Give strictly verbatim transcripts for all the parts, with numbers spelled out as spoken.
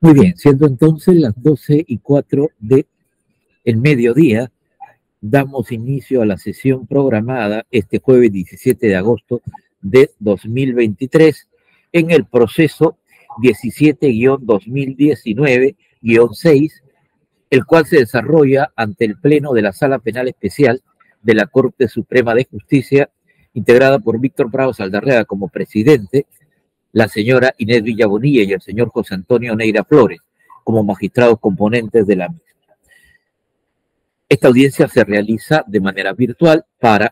Muy bien, siendo entonces las doce y cuatro de el mediodía, damos inicio a la sesión programada este jueves diecisiete de agosto de dos mil veintitrés en el proceso diecisiete guión dos mil diecinueve guión seis, el cual se desarrolla ante el Pleno de la Sala Penal Especial de la Corte Suprema de Justicia, integrada por Víctor Prado Saldarriaga como presidente, la señora Inés Villabonilla y el señor José Antonio Neira Flores como magistrados componentes de la misma. Esta audiencia se realiza de manera virtual para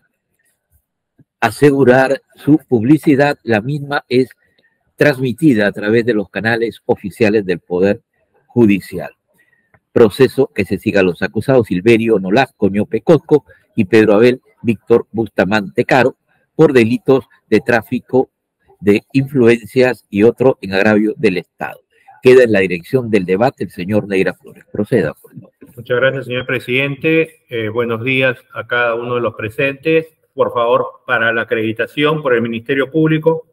asegurar su publicidad. La misma es transmitida a través de los canales oficiales del Poder Judicial. Proceso que se siga a los acusados Silverio Nolasco Ñope Cosco y Pedro Abel Víctor Bustamante Caro por delitos de tráfico de influencias y otro en agravio del Estado. Queda en la dirección del debate el señor Neira Flores. Proceda, por favor. Muchas gracias, señor presidente. Eh, buenos días a cada uno de los presentes. Por favor, para la acreditación por el Ministerio Público.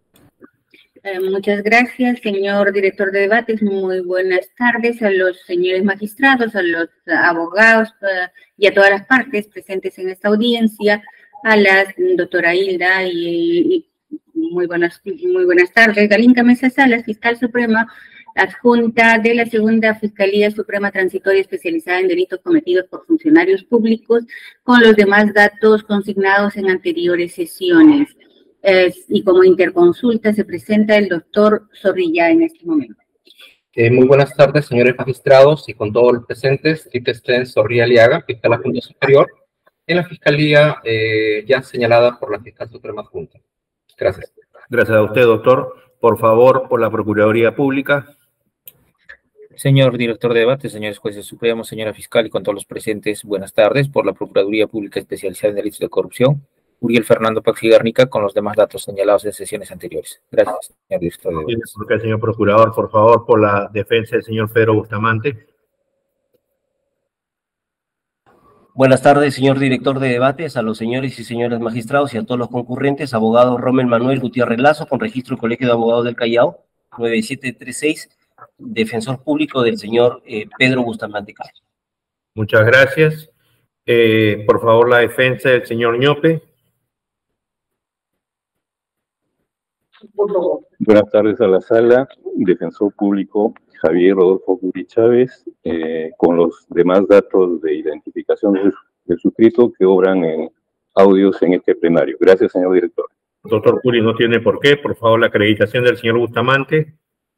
Eh, muchas gracias, señor director de debates. Muy buenas tardes a los señores magistrados, a los abogados uh, y a todas las partes presentes en esta audiencia, a la doctora Hilda y, y muy buenas, muy buenas tardes. Galinca Mesa Salas, fiscal suprema adjunta de la Segunda Fiscalía Suprema Transitoria especializada en delitos cometidos por funcionarios públicos, con los demás datos consignados en anteriores sesiones. Eh, y como interconsulta se presenta el doctor Zorrilla en este momento. Eh, muy buenas tardes, señores magistrados, y con todos los presentes, Titestén Zorrilla Aliaga, fiscal adjunto superior, en la fiscalía eh, ya señalada por la fiscal suprema adjunta. Gracias. Gracias a usted, doctor. Por favor, por la Procuraduría Pública. Señor director de debate, señores jueces supremos, señora fiscal y con todos los presentes, buenas tardes. Por la Procuraduría Pública Especializada en Delitos de Corrupción, Uriel Fernando Paxi Garnica, con los demás datos señalados en sesiones anteriores. Gracias, señor director de debate. Porque, señor procurador, por favor, por la defensa del señor Pedro Bustamante. Buenas tardes, señor director de debates, a los señores y señoras magistrados y a todos los concurrentes. Abogado Rommel Manuel Gutiérrez Lazo, con registro Colegio de Abogados del Callao, nueve siete tres seis, defensor público del señor eh, Pedro Bustamante Caro. Muchas gracias. Eh, por favor, la defensa del señor Ñope. Buenas tardes a la sala. Defensor público Javier Rodolfo Guri Chávez, eh, con los demás datos de identificación del, del suscrito que obran en audios en este plenario. Gracias, señor director. Doctor Curi, no tiene por qué. Por favor, la acreditación del señor Bustamante.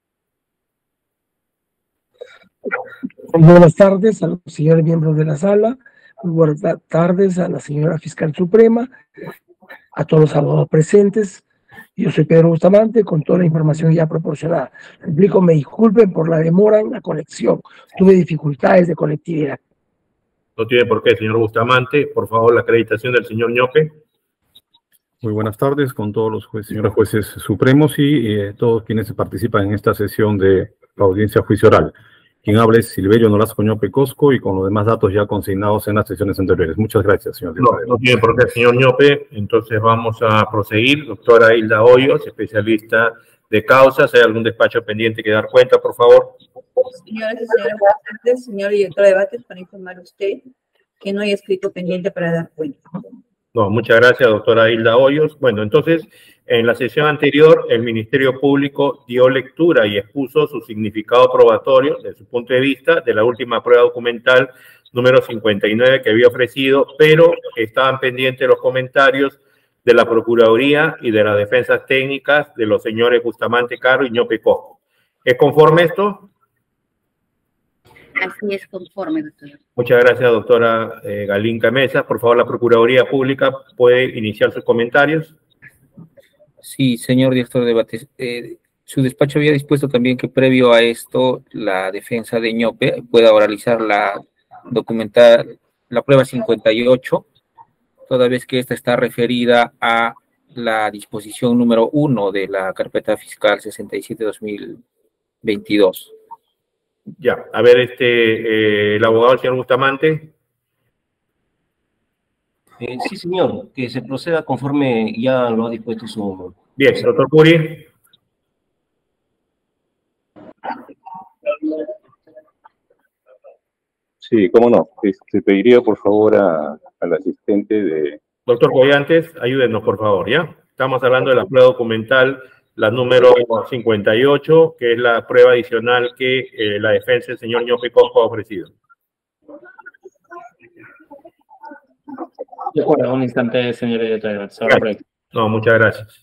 Buenas tardes a los señores miembros de la sala. Buenas tardes a la señora fiscal suprema, a todos los abogados presentes. Yo soy Pedro Bustamante, con toda la información ya proporcionada. Explico, me disculpen por la demora en la conexión. Tuve dificultades de conectividad. No tiene por qué, señor Bustamante. Por favor, la acreditación del señor Ñope. Muy buenas tardes con todos los jueces, señores jueces supremos y eh, todos quienes participan en esta sesión de la audiencia juicio oral. Quien habla es Silverio Nolasco Ñope Cosco y con los demás datos ya consignados en las sesiones anteriores. Muchas gracias, señor director. No, no tiene por qué, señor Ñope. Entonces vamos a proseguir. Doctora Hilda Hoyos, especialista de causas. ¿Hay algún despacho pendiente que dar cuenta, por favor? Señoras y señores presentes, señor director de debates, para informar a usted que no hay escrito pendiente para dar cuenta. No, muchas gracias, doctora Hilda Hoyos. Bueno, entonces, en la sesión anterior, el Ministerio Público dio lectura y expuso su significado probatorio, desde su punto de vista, de la última prueba documental número cincuenta y nueve que había ofrecido, pero estaban pendientes los comentarios de la Procuraduría y de las defensas técnicas de los señores Bustamante Caro y Ñope Cosco. ¿Es conforme esto? Así es, conforme, doctor. Muchas gracias, doctora eh, Galinca Mesa. Por favor, la Procuraduría Pública puede iniciar sus comentarios. Sí, señor director de debates. Eh, su despacho había dispuesto también que previo a esto la defensa de Ñope pueda oralizar la documental, la prueba cincuenta y ocho, toda vez que esta está referida a la disposición número uno de la carpeta fiscal sesenta y siete dos mil veintidós. Ya, a ver, este, eh, el abogado, el señor Bustamante. Eh, sí, señor, que se proceda conforme ya lo ha dispuesto su... Bien, doctor Curi. Sí, cómo no. Este, pediría por favor a, al asistente de... Doctor Collantes, ayúdenos por favor, ¿ya? Estamos hablando de la prueba documental, la número cincuenta y ocho, que es la prueba adicional que eh, la defensa del señor Ñope Cosco ha ofrecido. De acuerdo, un instante, señor director. No, muchas gracias.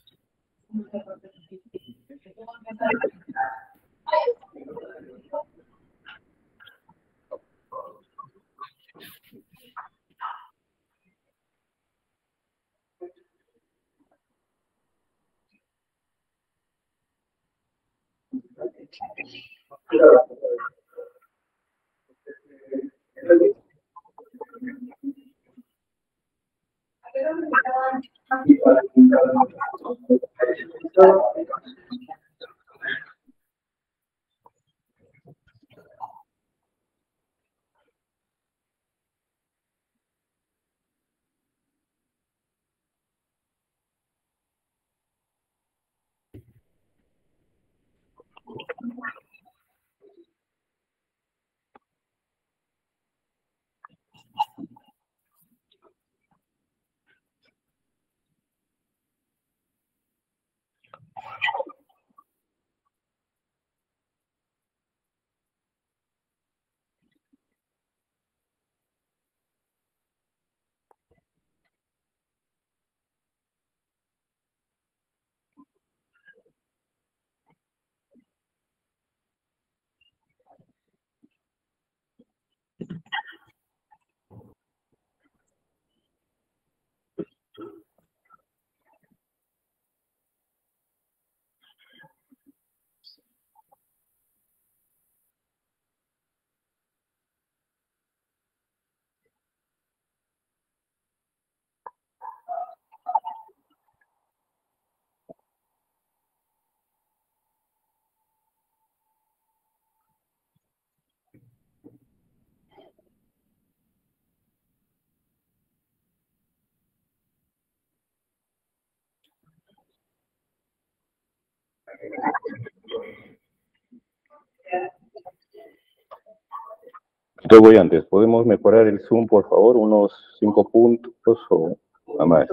Yo voy antes. ¿Podemos mejorar el Zoom, por favor? Unos cinco puntos o a más,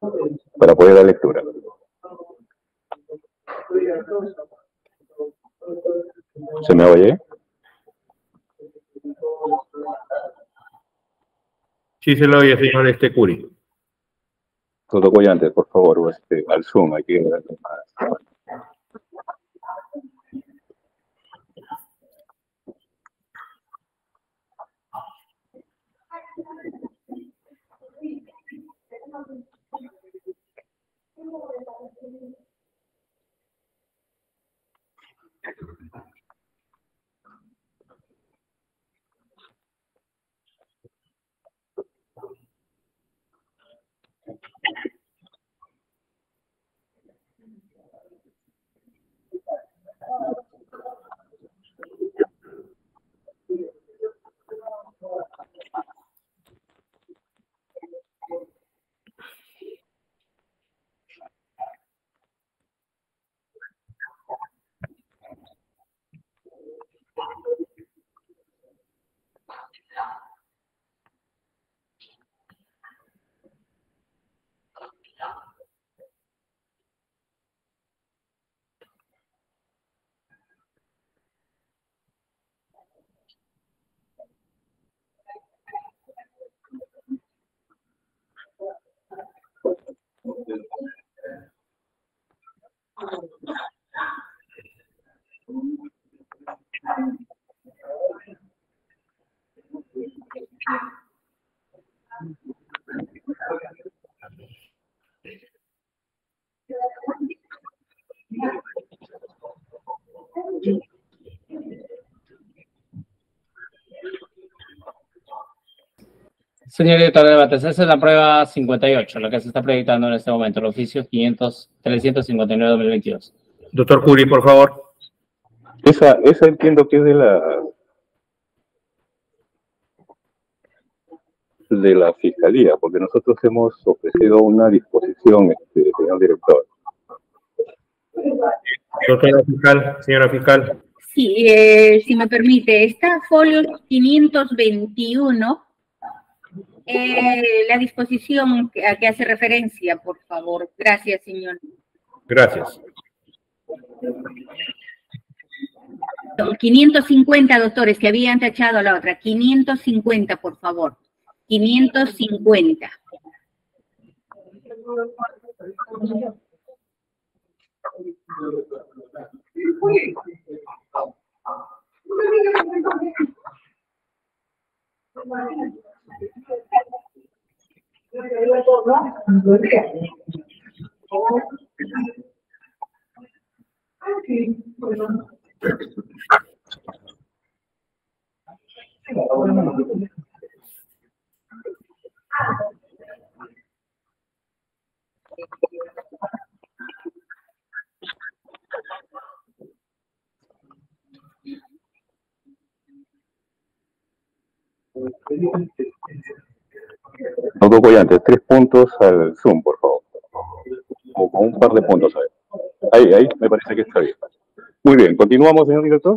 para poder dar lectura. ¿Se me oye? Sí, se lo oye, señor este Curi. Todo voy antes, por favor, este, al Zoom, hay que darle más. Señor director de debates, esa es la prueba cincuenta y ocho, la que se está proyectando en este momento, el oficio trescientos cincuenta y nueve de dos mil veintidós. Doctor Curi, por favor. Esa, esa entiendo que es de la de la Fiscalía, porque nosotros hemos ofrecido una disposición, este, señor director. Doctora fiscal, señora fiscal. Sí, eh, si me permite, está folio quinientos veintiuno, eh, la disposición a que hace referencia, por favor. Gracias, señor. Gracias. quinientos cincuenta, doctores, que habían tachado a la otra. quinientos cincuenta, por favor. quinientos cincuenta. Doctor Collantes, tres puntos al Zoom, por favor. O con un par de puntos ahí. Ahí, ahí, me parece que está bien. Muy bien, continuamos, señor director.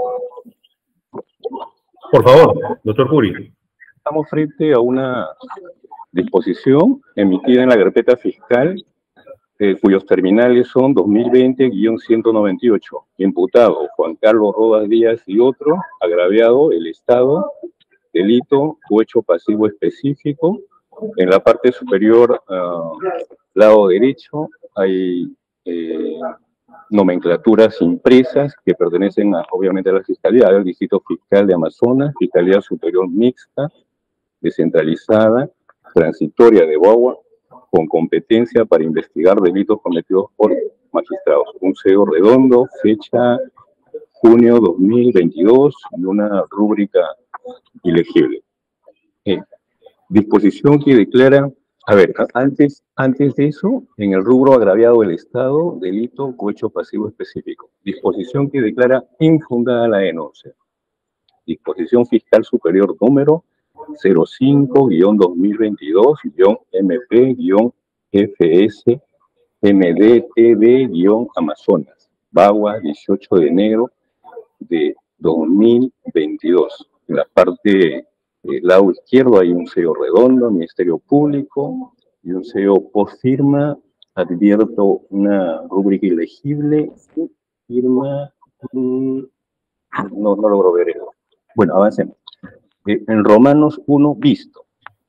Por favor, doctor Curi. Estamos frente a una disposición emitida en la carpeta fiscal, eh, cuyos terminales son dos mil veinte guión ciento noventa y ocho. Imputado Juan Carlos Rodas Díaz y otro, agraviado el Estado, delito o hecho pasivo específico. En la parte superior, uh, lado derecho, hay eh, nomenclaturas impresas que pertenecen a, obviamente a la Fiscalía, al Distrito Fiscal de Amazonas, Fiscalía Superior Mixta, descentralizada, transitoria de Guagua, con competencia para investigar delitos cometidos por magistrados. Un sello redondo, fecha junio dos mil veintidós, y una rúbrica ilegible. Eh, disposición que declara, a ver, antes, antes de eso, en el rubro agraviado del Estado, delito o hecho pasivo específico. Disposición que declara infundada la denuncia. Disposición fiscal superior número cero cinco guión dos mil veintidós guión M P guión F S M D T V guión Amazonas, Bagua, dieciocho de enero de dos mil veintidós. En la parte del lado izquierdo hay un sello redondo, Ministerio Público, y un sello post firma. Advierto una rúbrica ilegible, firma, mmm, no, no logro ver eso. Bueno, avancemos. Eh, en Romanos uno, visto.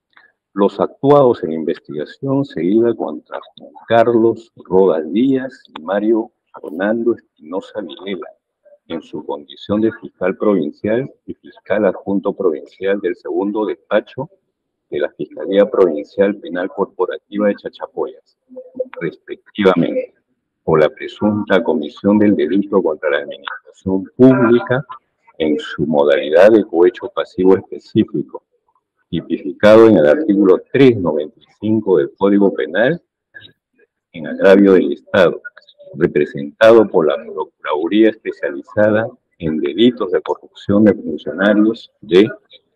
Los actuados en investigación seguida contra Juan Carlos Rodas Díaz y Mario Fernando Espinosa Vilela, en su condición de fiscal provincial y fiscal adjunto provincial del segundo despacho de la Fiscalía Provincial Penal Corporativa de Chachapoyas, respectivamente, por la presunta comisión del delito contra la administración pública en su modalidad de cohecho pasivo específico, tipificado en el artículo trescientos noventa y cinco del Código Penal, en agravio del Estado, representado por la Procuraduría Especializada en Delitos de Corrupción de Funcionarios de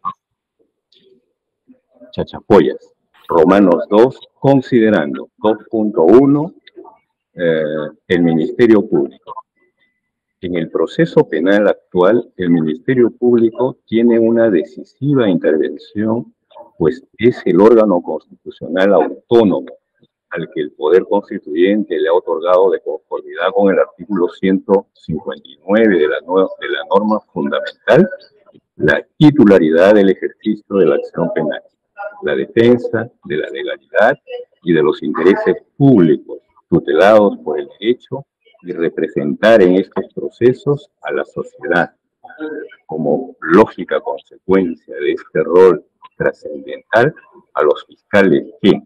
Chachapoyas. Romanos dos, considerando dos punto uno, eh, el Ministerio Público. En el proceso penal actual, el Ministerio Público tiene una decisiva intervención, pues es el órgano constitucional autónomo al que el Poder Constituyente le ha otorgado de conformidad con el artículo ciento cincuenta y nueve de la, de la norma fundamental la titularidad del ejercicio de la acción penal, la defensa de la legalidad y de los intereses públicos tutelados por el derecho y representar en estos procesos a la sociedad. Como lógica consecuencia de este rol trascendental, a los fiscales que,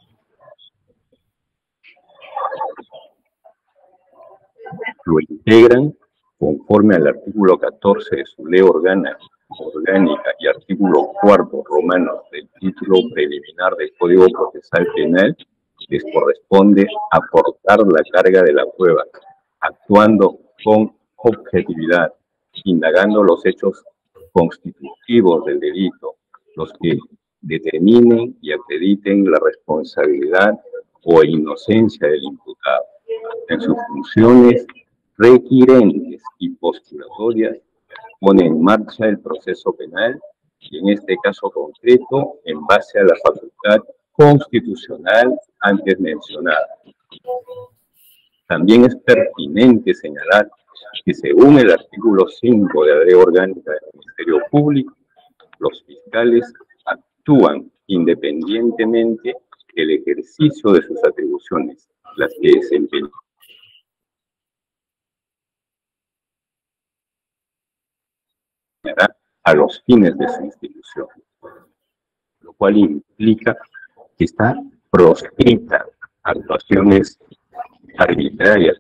lo integran conforme al artículo catorce de su ley orgánica, orgánica y artículo cuarto romanos del título preliminar del Código Procesal Penal, les corresponde aportar la carga de la prueba, actuando con objetividad, indagando los hechos constitutivos del delito, los que determinen y acrediten la responsabilidad o inocencia del imputado. En sus funciones requirentes y postulatorias pone en marcha el proceso penal, y en este caso concreto, en base a la facultad constitucional antes mencionada. También es pertinente señalar que según el artículo cinco de la Ley Orgánica del Ministerio Público, los fiscales actúan independientemente del ejercicio de sus atribuciones, las que desempeñan a los fines de su institución, lo cual implica que está proscrita actuaciones arbitrarias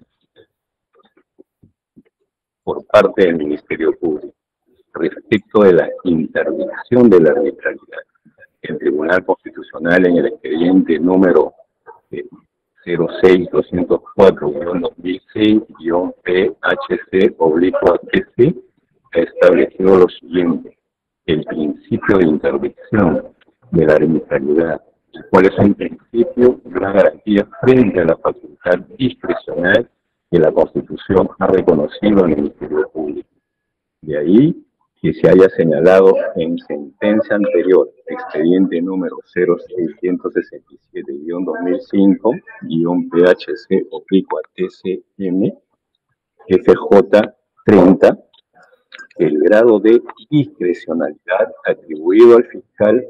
por parte del Ministerio Público respecto de la interdicción de la arbitrariedad. El Tribunal Constitucional, en el expediente número eh, cero seis doscientos cuatro guión dos mil seis guión P H C oblicua T C, ha establecido lo siguiente: el principio de interdicción de la arbitrariedad, el cual es un principio de una garantía frente a la facultad discrecional que la Constitución ha reconocido en el Ministerio Público. De ahí que se haya señalado en sentencia anterior, expediente número cero seiscientos sesenta y siete guión dos mil cinco guión P H C oblicua T C M F J treinta, el grado de discrecionalidad atribuido al fiscal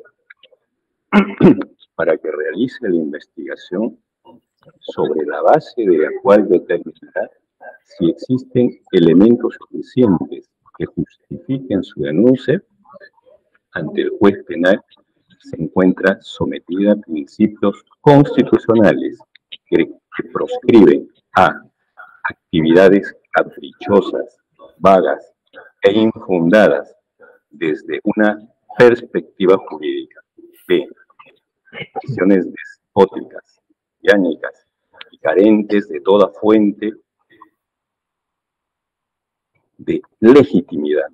para que realice la investigación sobre la base de la cual determinará si existen elementos suficientes que justifiquen su denuncia ante el juez penal, se encuentra sometida a principios constitucionales que, que proscriben a actividades caprichosas, vagas e infundadas desde una perspectiva jurídica. B. Decisiones despóticas, tiránicas y carentes de toda fuente de legitimidad.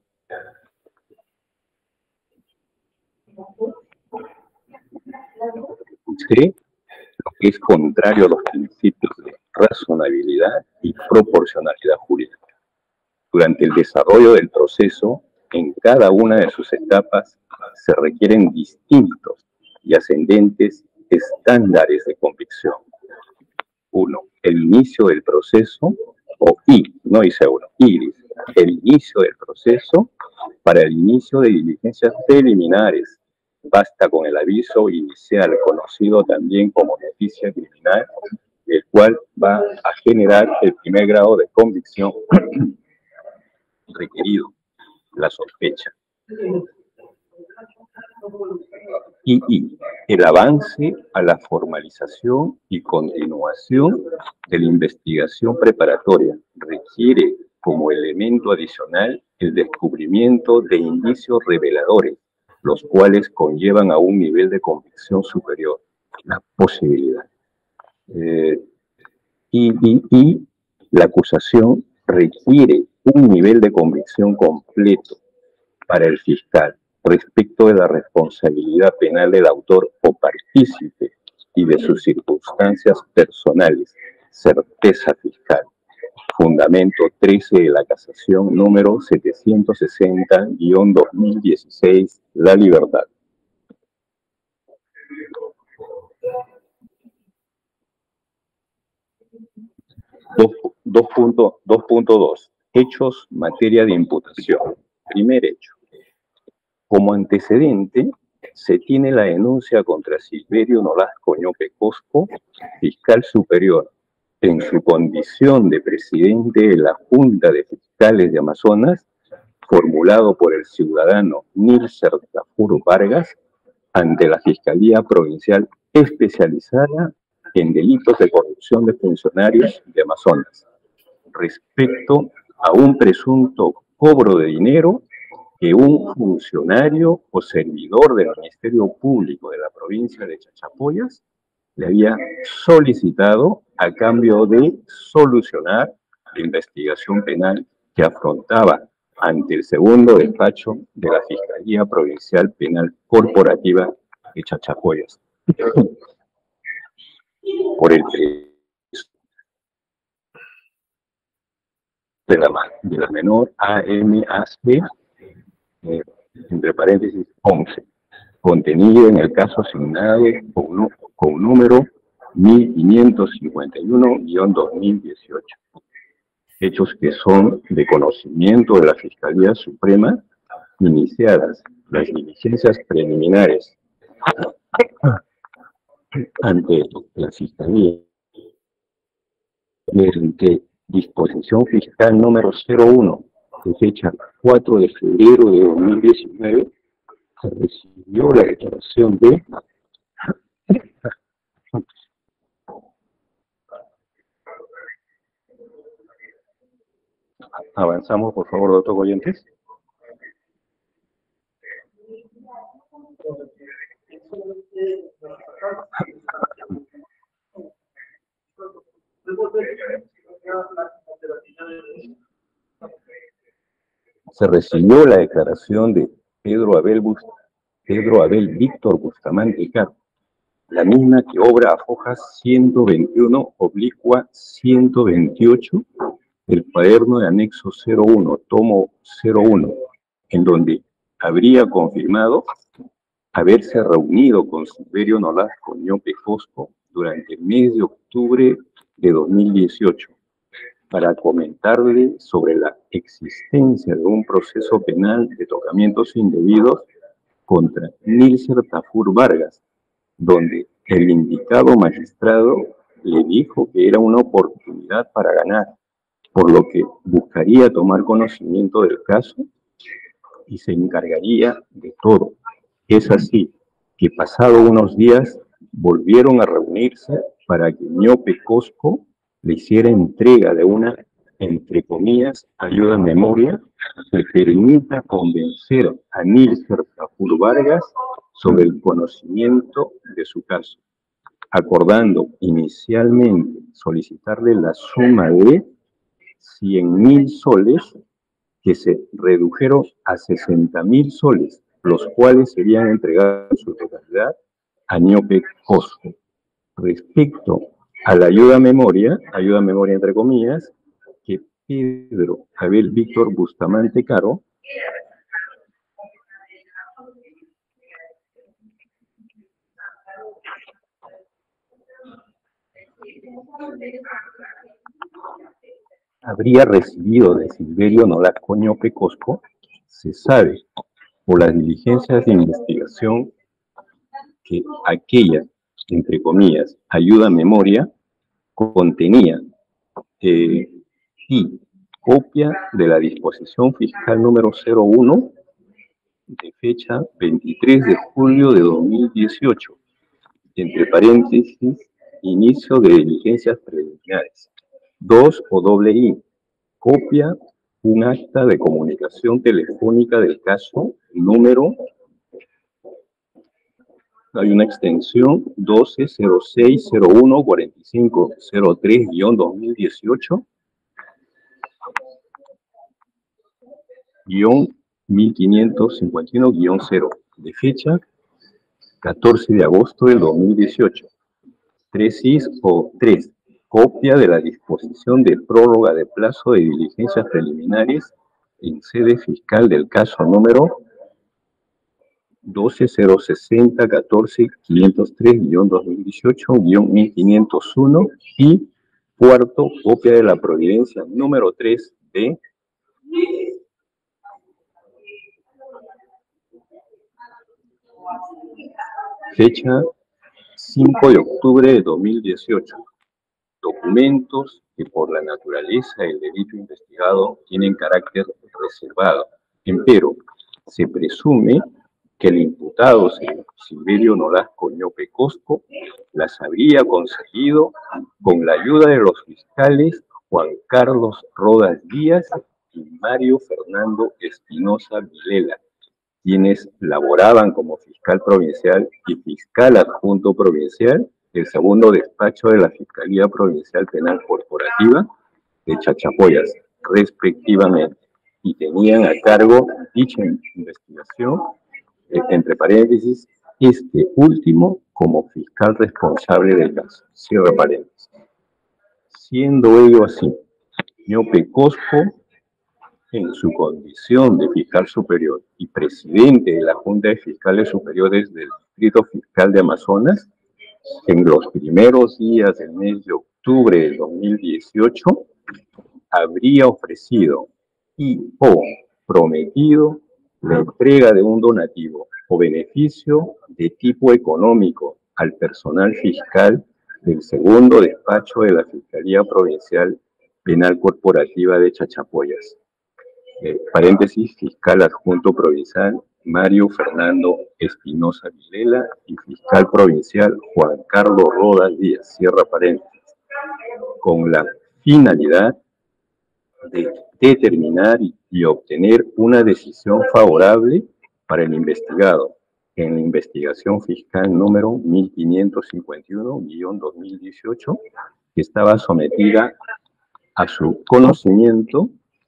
C. Lo que es contrario a los principios de razonabilidad y proporcionalidad jurídica. Durante el desarrollo del proceso, en cada una de sus etapas, se requieren distintos y ascendentes estándares de convicción. Uno, el inicio del proceso, o I, no I C uno, I, el inicio del proceso para el inicio de diligencias preliminares. Basta con el aviso inicial, conocido también como noticia criminal, el cual va a generar el primer grado de convicción requerido, la sospecha. Y, y el avance a la formalización y continuación de la investigación preparatoria requiere como elemento adicional el descubrimiento de indicios reveladores, los cuales conllevan a un nivel de convicción superior, la posibilidad. Eh, y, y, y la acusación requiere un nivel de convicción completo para el fiscal respecto de la responsabilidad penal del autor o partícipe y de sus circunstancias personales, certeza fiscal. Fundamento trece de la casación número setecientos sesenta guión dos mil dieciséis, la libertad. dos punto dos. Hechos, materia de imputación. Primer hecho. Como antecedente, se tiene la denuncia contra Silverio Nolasco Ñope Cosco, fiscal superior, en su condición de presidente de la Junta de Fiscales de Amazonas, formulado por el ciudadano Nilser Tafur Vargas, ante la Fiscalía Provincial especializada en delitos de corrupción de funcionarios de Amazonas, respecto a un presunto cobro de dinero que un funcionario o servidor del Ministerio Público de la provincia de Chachapoyas le había solicitado a cambio de solucionar la investigación penal que afrontaba ante el segundo despacho de la Fiscalía Provincial Penal Corporativa de Chachapoyas. Por el de la, de la menor A M A C, eh, entre paréntesis once, contenida en el caso asignado con, con número mil quinientos cincuenta y uno guión dos mil dieciocho. Hechos que son de conocimiento de la Fiscalía Suprema, iniciadas las diligencias preliminares ante la Fiscalía mediante disposición fiscal número cero uno, de fecha cuatro de febrero de dos mil diecinueve, se recibió la declaración de avanzamos, por favor, doctor Goyentes. Se recibió la declaración de Pedro Abel, Bust Pedro Abel Víctor Bustamante Caro, la misma que obra a fojas ciento veintiuno oblicua ciento veintiocho del cuaderno de anexo cero uno, tomo cero uno, en donde habría confirmado haberse reunido con Silverio Nolasco Ñope Cosco durante el mes de octubre de dos mil dieciocho para comentarle sobre la existencia de un proceso penal de tocamientos indebidos contra Nilser Tafur Vargas, donde el indicado magistrado le dijo que era una oportunidad para ganar, por lo que buscaría tomar conocimiento del caso y se encargaría de todo. Es así que pasado unos días volvieron a reunirse para que Ñope Cosco le hiciera entrega de una, entre comillas, ayuda en memoria que permita convencer a Nilser Tafur Vargas sobre el conocimiento de su caso, acordando inicialmente solicitarle la suma de cien mil soles que se redujeron a sesenta mil soles, los cuales serían entregados en su totalidad a Ñope Cosco. Respecto a la ayuda a memoria, ayuda a memoria entre comillas, que Pedro Abel Víctor Bustamante Caro habría recibido de Silverio Nolasco Ñope Cosco, se sabe por las diligencias de investigación que aquella, entre comillas, ayuda a memoria contenía eh, y copia de la disposición fiscal número cero uno de fecha veintitrés de julio de dos mil dieciocho, entre paréntesis, inicio de diligencias preliminares. Dos o doble I, copia un acta de comunicación telefónica del caso número, hay una extensión doce cero seis cero uno cuarenta y cinco cero tres guión dos mil dieciocho guión mil quinientos cincuenta y uno guión cero, de fecha catorce de agosto del dos mil dieciocho. Tres I S o tres, copia de la disposición de prórroga de plazo de diligencias preliminares en sede fiscal del caso número doce cero sesenta catorce quinientos tres guión dos mil dieciocho guión mil quinientos uno y cuarto, copia de la providencia número tres de fecha cinco de octubre de dos mil dieciocho. Documentos que por la naturaleza del delito investigado tienen carácter reservado. Empero, se presume que el imputado Silverio Nolasco Ñope Cosco las habría conseguido con la ayuda de los fiscales Juan Carlos Rodas Díaz y Mario Fernando Espinosa Vilela, quienes laboraban como fiscal provincial y fiscal adjunto provincial del segundo despacho de la Fiscalía Provincial Penal Corporativa de Chachapoyas, respectivamente, y tenían a cargo dicha investigación, eh, entre paréntesis, este último como fiscal responsable del caso, cierre paréntesis. Siendo ello así, Ñope Cosco en su condición de fiscal superior y presidente de la Junta de Fiscales Superiores del Distrito Fiscal de Amazonas, en los primeros días del mes de octubre del dos mil dieciocho, habría ofrecido y o prometido la entrega de un donativo o beneficio de tipo económico al personal fiscal del segundo despacho de la Fiscalía Provincial Penal Corporativa de Chachapoyas. Eh, paréntesis, fiscal adjunto provincial Mario Fernando Espinosa Vilela y fiscal provincial Juan Carlos Rodas Díaz, cierra paréntesis, con la finalidad de determinar y, y obtener una decisión favorable para el investigado en la investigación fiscal número mil quinientos cincuenta y uno guión dos mil dieciocho, que estaba sometida a su conocimiento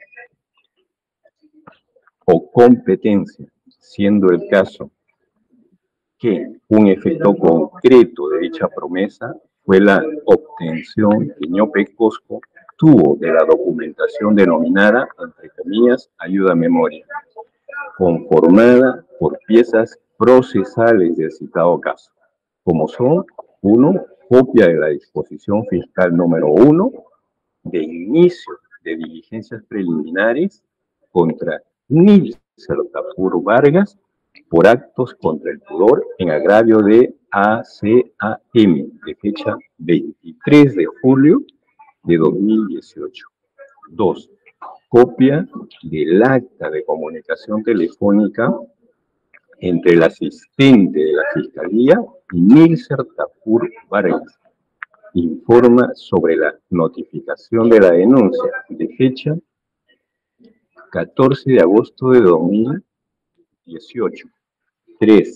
o competencia, siendo el caso que un efecto concreto de dicha promesa fue la obtención que Ñope Cosco tuvo de la documentación denominada, entre comillas, ayuda a memoria, conformada por piezas procesales del citado caso, como son, uno, copia de la disposición fiscal número uno, de inicio de diligencias preliminares contra Nilser Tafur Vargas por actos contra el pudor en agravio de A C A M de fecha veintitrés de julio de dos mil dieciocho. Dos, copia del acta de comunicación telefónica entre el asistente de la Fiscalía y Nilser Tafur Vargas. Informa sobre la notificación de la denuncia de fecha catorce de agosto de dos mil dieciocho. Tres.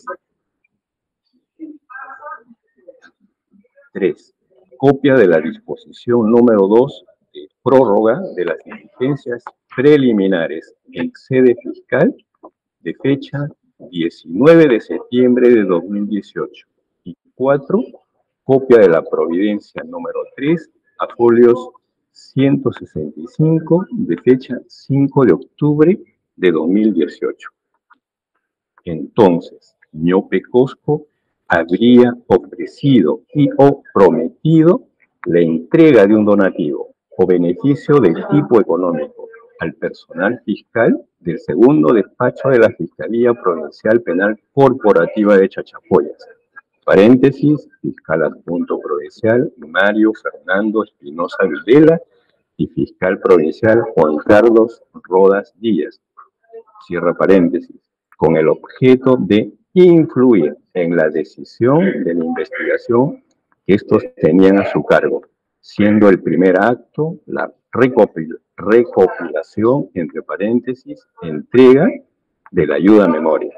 Tres. Copia de la disposición número dos de prórroga de las diligencias preliminares en sede fiscal de fecha diecinueve de septiembre de dos mil dieciocho. Y cuatro. Copia de la providencia número tres a folios ciento sesenta y cinco de fecha cinco de octubre de dos mil dieciocho. Entonces, Ñope Cosco habría ofrecido y o prometido la entrega de un donativo o beneficio del tipo económico al personal fiscal del segundo despacho de la Fiscalía Provincial Penal Corporativa de Chachapoyas. Paréntesis, fiscal adjunto provincial Mario Fernando Espinosa Vilela y fiscal provincial Juan Carlos Rodas Díaz. Cierra paréntesis, con el objeto de influir en la decisión de la investigación que estos tenían a su cargo, siendo el primer acto la recopil recopilación, entre paréntesis, entrega de la ayuda a memoria.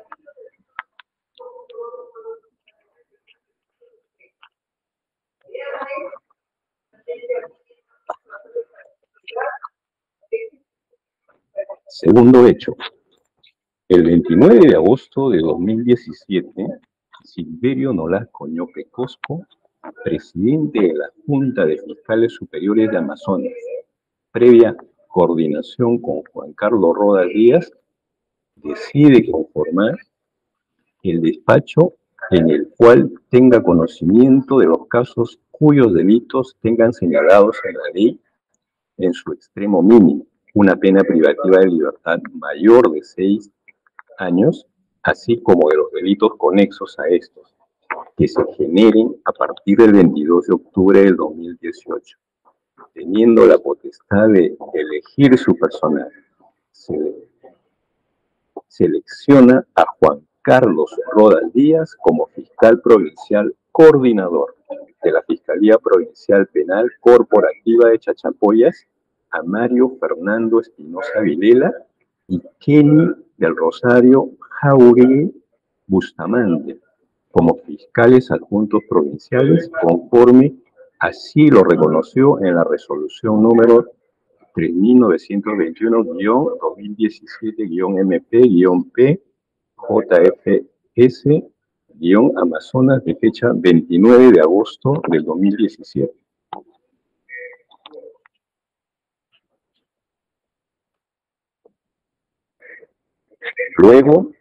Segundo hecho. El veintinueve de agosto de dos mil diecisiete, Silverio Nolasco Ñope Cosco, presidente de la Junta de Fiscales Superiores de Amazonas, previa coordinación con Juan Carlos Rodas Díaz, decide conformar el despacho en el cual tenga conocimiento de los casos cuyos delitos tengan señalados en la ley en su extremo mínimo, una pena privativa de libertad mayor de seis años, así como de los delitos conexos a estos, que se generen a partir del veintidós de octubre del dos mil dieciocho, teniendo la potestad de elegir su personal. Se selecciona a Juan Carlos Rodas Díaz como fiscal provincial coordinador de la Fiscalía Provincial Penal Corporativa de Chachapoyas, a Mario Fernando Espinosa Vilela y Kenny del Rosario Jauregui Bustamante como fiscales adjuntos provinciales, conforme así lo reconoció en la resolución número tres mil novecientos veintiuno guión dos mil diecisiete guión M P guión P J F S guión Amazonas de fecha veintinueve de agosto del dos mil diecisiete. Luego,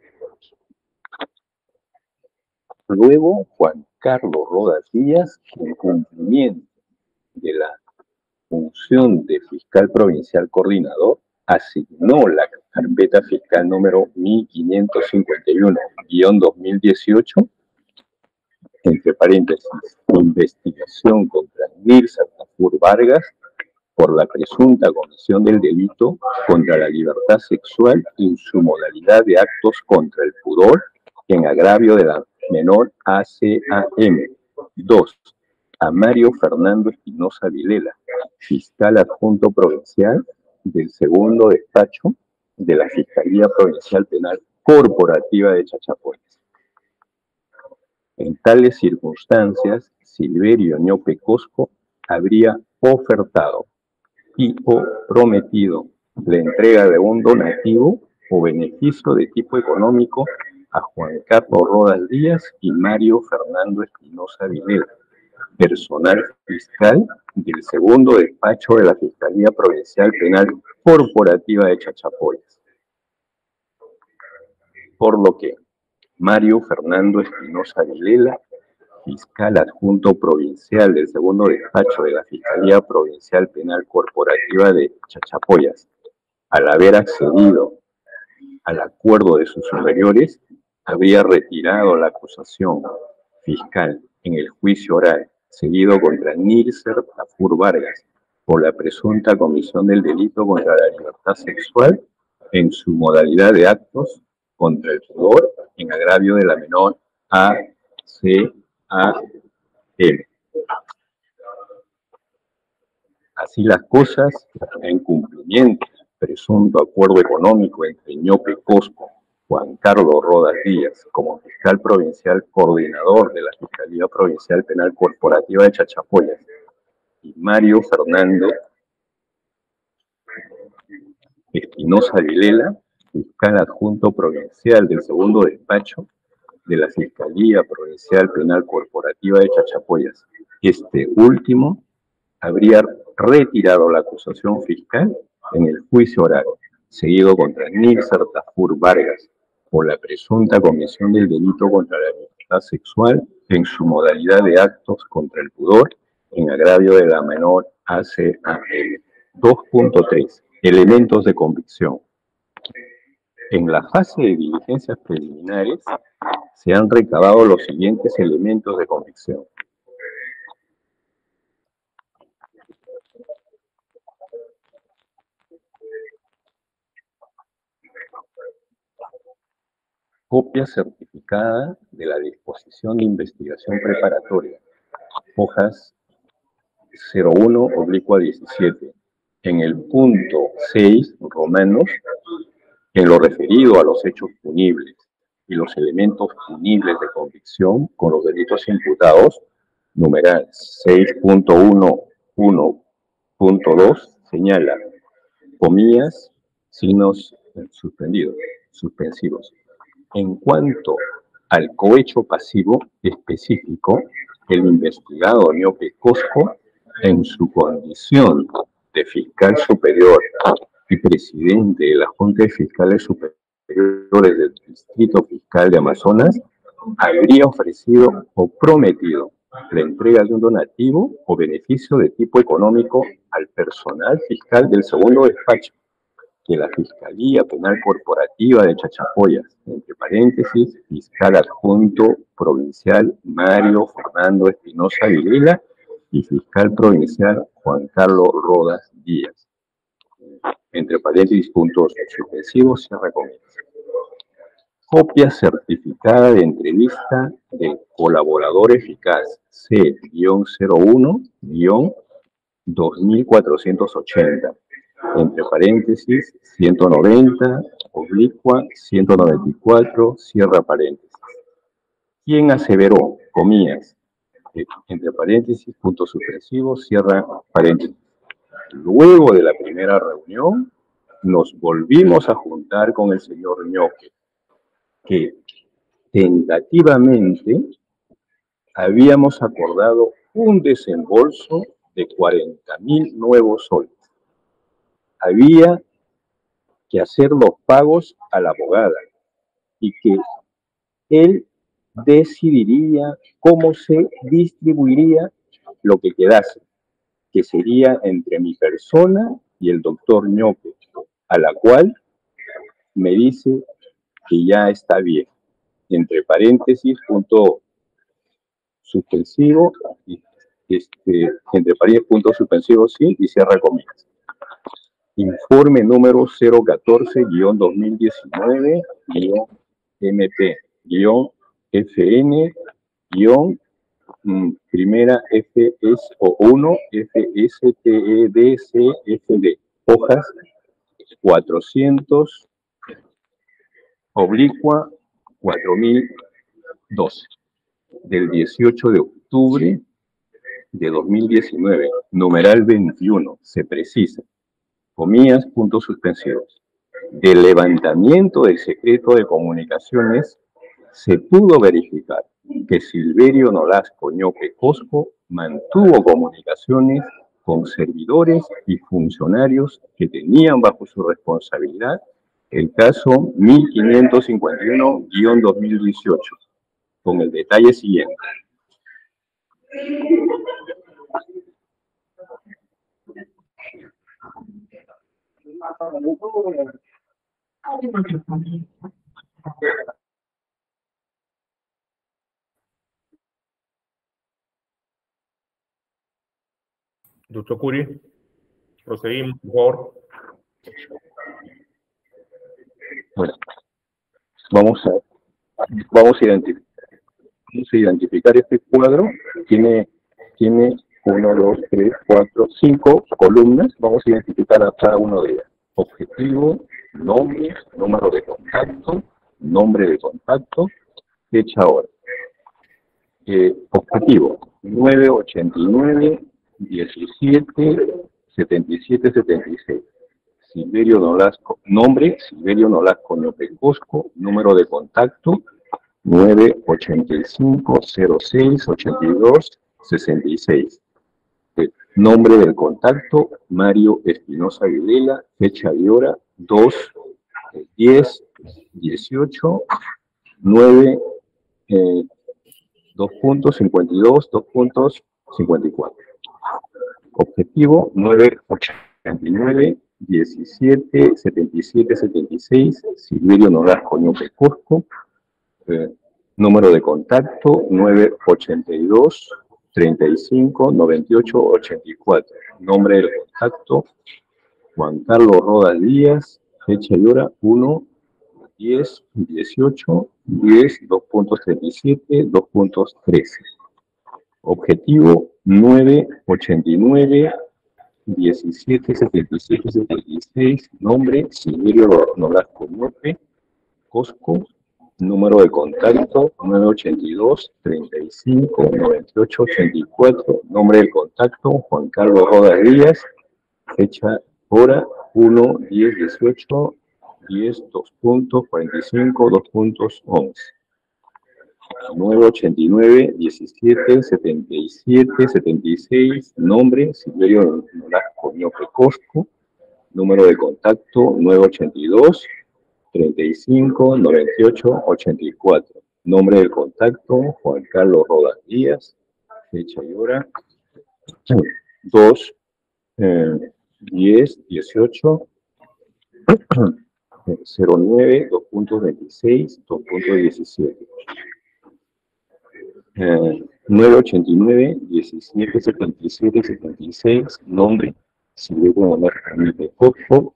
luego Juan Carlos Rodas Díaz, en cumplimiento de la función de fiscal provincial coordinador, asignó la carpeta fiscal número mil quinientos cincuenta y uno guión dos mil dieciocho, entre paréntesis, investigación contra Nilsa Tafur Vargas por la presunta comisión del delito contra la libertad sexual en su modalidad de actos contra el pudor en agravio de la menor A C A M. Dos. A Mario Fernando Espinosa Vilela, fiscal adjunto provincial del segundo despacho de la Fiscalía Provincial Penal Corporativa de Chachapoyas. En tales circunstancias, Silverio Ñope Cosco habría ofertado y o prometido la entrega de un donativo o beneficio de tipo económico a Juan Carlos Rodas Díaz y Mario Fernando Espinosa Vilela, personal fiscal del segundo despacho de la Fiscalía Provincial Penal Corporativa de Chachapoyas. Por lo que Mario Fernando Espinosa Vilela, fiscal adjunto provincial del segundo despacho de la Fiscalía Provincial Penal Corporativa de Chachapoyas, al haber accedido al acuerdo de sus superiores, habría retirado la acusación fiscal en el juicio oral seguido contra Nilser Tafur Vargas por la presunta comisión del delito contra la libertad sexual en su modalidad de actos contra el pudor en agravio de la menor A C A M. Así las cosas, en cumplimiento del presunto acuerdo económico entre Ñope Cosco, Juan Carlos Rodas Díaz, como fiscal provincial coordinador de la Fiscalía Provincial Penal Corporativa de Chachapoyas, y Mario Fernando Espinosa Vilela, fiscal adjunto provincial del segundo despacho de la Fiscalía Provincial Penal Corporativa de Chachapoyas. Este último habría retirado la acusación fiscal en el juicio oral, seguido contra Nilser Tafur Vargas, por la presunta comisión del delito contra la libertad sexual en su modalidad de actos contra el pudor en agravio de la menor A C A M. dos punto tres. Elementos de convicción. En la fase de diligencias preliminares se han recabado los siguientes elementos de convicción. Copia certificada de la disposición de investigación preparatoria, hojas cero uno oblicua diecisiete, en el punto seis, romanos, en lo referido a los hechos punibles y los elementos punibles de convicción con los delitos imputados, numeral seis punto uno punto uno punto dos, señala, comillas, signos suspendidos, suspensivos. En cuanto al cohecho pasivo específico, el investigado Ñope Cosco, en su condición de fiscal superior y presidente de la Junta de Fiscales Superiores del Distrito Fiscal de Amazonas, habría ofrecido o prometido la entrega de un donativo o beneficio de tipo económico al personal fiscal del segundo despacho de la Fiscalía Penal Corporativa de Chachapoyas, entre paréntesis, fiscal adjunto provincial Mario Fernando Espinosa Vilela y fiscal provincial Juan Carlos Rodas Díaz, entre paréntesis, puntos suspensivos, cierra comillas. Copia certificada de entrevista del colaborador eficaz C cero uno dos mil cuatrocientos ochenta, entre paréntesis, ciento noventa, oblicua, ciento noventa y cuatro, cierra paréntesis. ¿Quién aseveró, comillas, entre paréntesis, puntos suspensivos, cierra paréntesis? Luego de la primera reunión, nos volvimos a juntar con el señor Ñoque, que tentativamente habíamos acordado un desembolso de cuarenta mil nuevos soles. Había que hacer los pagos a la abogada y que él decidiría cómo se distribuiría lo que quedase, que sería entre mi persona y el doctor Ñope, a la cual me dice que ya está bien. Entre paréntesis, punto suspensivo, este, entre paréntesis, punto suspensivo, sí, y cierra comillas. Informe número cero catorce guión dos mil diecinueve guión M P guión F N guión primera F S O uno F S T E D C F D, hojas cuatrocientos oblicua cuatro mil doce, del dieciocho de octubre de dos mil diecinueve, numeral veintiuno, se precisa, comillas, puntos suspensivos. Del levantamiento del secreto de comunicaciones se pudo verificar que Silverio Nolasco Ñope Cosco mantuvo comunicaciones con servidores y funcionarios que tenían bajo su responsabilidad el caso mil quinientos cincuenta y uno guión dos mil dieciocho, con el detalle siguiente. Doctor Curi, proseguimos, por favor. Bueno, vamos a, vamos a identificar, vamos a identificar este cuadro. Tiene, tiene uno, dos, tres, cuatro, cinco columnas. Vamos a identificar a cada uno de ellas. Objetivo, nombre, número de contacto, nombre de contacto, fecha hora. Eh, objetivo, nueve ochenta y nueve, diecisiete, setenta y siete, setenta y seis. Silverio Nolasco, nombre, Silverio Nolasco Ñope Cosco, número de contacto, nueve ochenta y cinco, cero seis, ochenta y dos, sesenta y seis. El nombre del contacto, Mario Espinosa Videla, fecha y hora, dos, diez, dieciocho, nueve, eh, dos puntos cincuenta y dos, dos puntos cincuenta y cuatro. Objetivo, nueve ochenta y nueve, diecisiete, setenta y siete, setenta y seis, Silverio Nolasco Ñope Cosco, eh, número de contacto, nueve ochenta y dos, treinta y cinco, noventa y ocho, ochenta y cuatro, nombre del contacto, Juan Carlos Rodas Díaz, fecha y hora, uno, diez, dieciocho, diez, dos puntos treinta y siete, dos puntos trece. Objetivo, nueve ochenta y nueve, diecisiete, setenta y siete, setenta y seis, nombre, Silverio Nolasco Ñope Cosco, número de contacto, nueve ochenta y dos, treinta y cinco, noventa y ocho, ochenta y cuatro, nombre del contacto, Juan Carlos Rodas Díaz, fecha, hora, uno, diez, dieciocho, diez, dos puntos cuarenta y cinco, dos puntos once. nueve ochenta y nueve, diecisiete, setenta y siete, setenta y seis, nombre, Silverio Nolasco Ñope Cosco, número de contacto, nueve ochenta y dos, treinta y cinco, noventa y ocho, ochenta y cuatro, nombre del contacto, Juan Carlos Rodas Díaz, fecha y hora, dos, diez, dieciocho, cero nueve, dos puntos veintiséis, dos puntos diecisiete. Eh, nueve ochenta y nueve, diecisiete, setenta y siete, setenta y seis, nombre, Silverio Nolasco Ñope Cosco.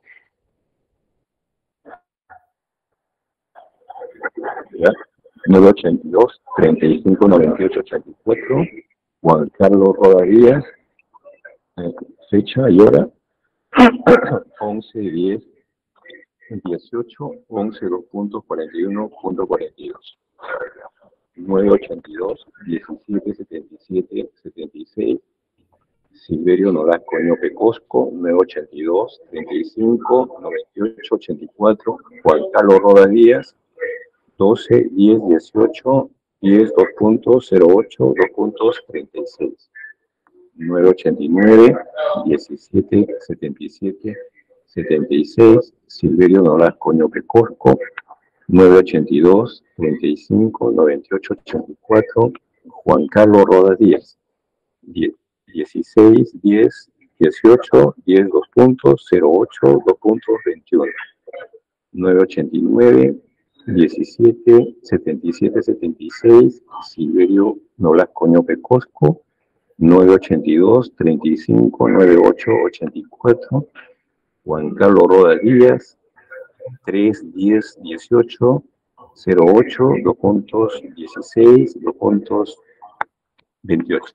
nueve ochenta y dos, treinta y cinco, noventa y ocho, ochenta y cuatro, Juan Carlos Rodas Díaz, eh, fecha y hora, once, diez, dieciocho, once, dos puntos cuarenta y uno, punto cuarenta y dos. nueve ochenta y dos, diecisiete, setenta y siete, setenta y seis, Silverio Nolasco Ñope Cosco, nueve ochenta y dos, treinta y cinco, noventa y ocho, ochenta y cuatro, Juan Carlos Rodas Díaz, doce, diez, dieciocho, diez, dos puntos cero ocho, dos puntos treinta y seis. nueve ochenta y nueve, diecisiete, setenta y siete, setenta y seis, Silverio Nolasco Ñope Cosco, nueve ochenta y dos, treinta y cinco, noventa y ocho, ochenta y cuatro, Juan Carlos Rodas Díaz, dieciséis, diez, dieciocho, diez, dos puntos, cero ocho, dos puntos, veintiuno, nueve ochenta y nueve, diecisiete, setenta y siete, setenta y seis, Silverio Nolasco Ñope Cosco, nueve ochenta y dos, treinta y cinco, noventa y ocho, ochenta y cuatro, Juan Carlos Rodas Díaz, tres, diez, dieciocho, cero ocho, dos puntos, dieciséis, dos puntos, veintiocho.